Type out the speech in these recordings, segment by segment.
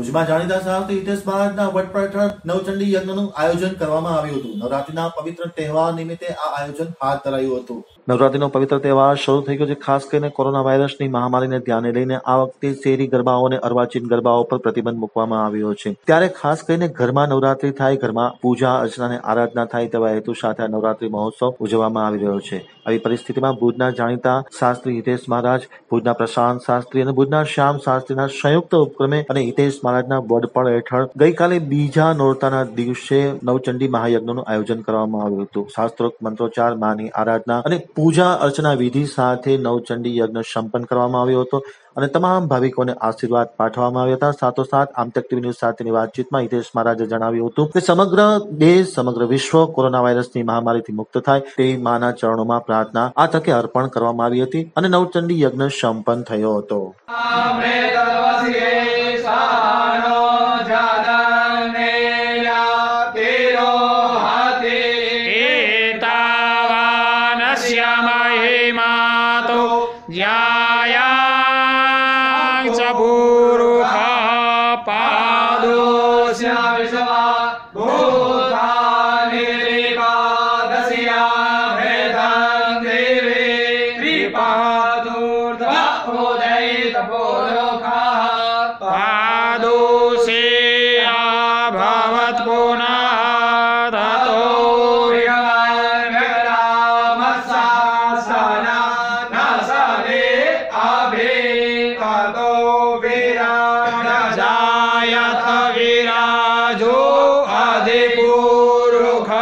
ભુજમાં જાણીતા શાસ્ત્રી હિતેશ મહારાજના વડપણ હેઠળ નવચંડી યજ્ઞનું આયોજન કરવામાં આવ્યું હતું। નવરાત્રીના પવિત્ર તહેવાર નિમિત્તે આ આયોજન હાથ ધરાયું હતું। નવરાત્રીનો પવિત્ર તહેવાર શરૂ થઈ ગયો છે। ખાસ કરીને કોરોના વાયરસની મહામારીને ધ્યાને લઈને આ વખતે શેરી ગરબાઓ અને અર્વાચીન ગરબાઓ પર પ્રતિબંધ મૂકવામાં આવ્યો છે। ત્યારે ખાસ કરીને ઘરમાં નવરાત્રી થાય, ઘરમાં પૂજા અર્ચના અને આરાધના થાય તેવા હેતુ સાથે આ નવરાત્રી મહોત્સવ ઉજવવામાં આવી રહ્યો છે। આવી પરિસ્થિતિમાં ભુજના જાણીતા શાસ્ત્રી હિતેશ મહારાજ, ભુજના પ્રશાંત શાસ્ત્રી અને ભુજના શ્યામ શાસ્ત્રીના સંયુક્ત ઉપક્રમે અને હિતેશ મહારાજના વડપણ હેઠળ ગઈકાલે બીજા નોરતાના દિવસે નવચંડી મહાયજ્ઞનું આયોજન કરવામાં આવ્યું હતું। શાસ્ત્રોક્ત મંત્રોચ્ચાર, માની આરાધના અને પૂજા અર્ચના વિધિ સાથે નવચંડી યજ્ઞ સંપન્ન કરવામાં આવ્યો હતો અને તમામ ભાવિકોને આશીર્વાદ પાઠવવામાં આવ્યા હતા। સાથોસાથ આમતક ટીવી ન્યૂઝ સાથેની વાતચીતમાં હિતેશ મહારાજે જણાવ્યું હતું કે સમગ્ર દેશ, સમગ્ર વિશ્વ કોરોના વાયરસની મહામારીથી મુક્ત થાય તેવી માના ચરણોમાં પ્રાર્થના આ તકે અર્પણ કરવામાં આવી હતી અને નવચંડી યજ્ઞ સંપન્ન થયો હતો।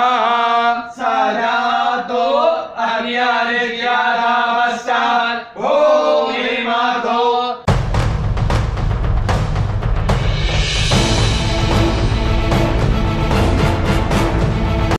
सदा तो अन्य